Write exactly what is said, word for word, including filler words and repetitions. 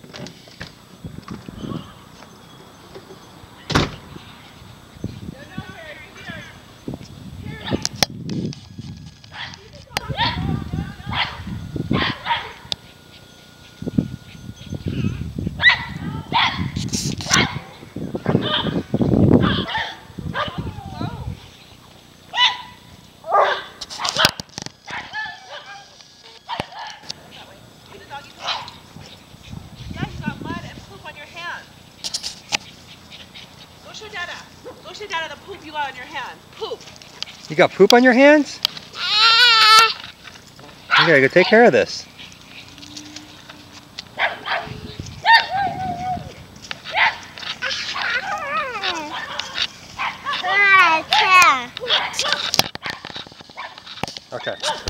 Show Dada. Go show Dada the poop you got on your hand. Poop. You got poop on your hands? You gotta go take care of this. Okay.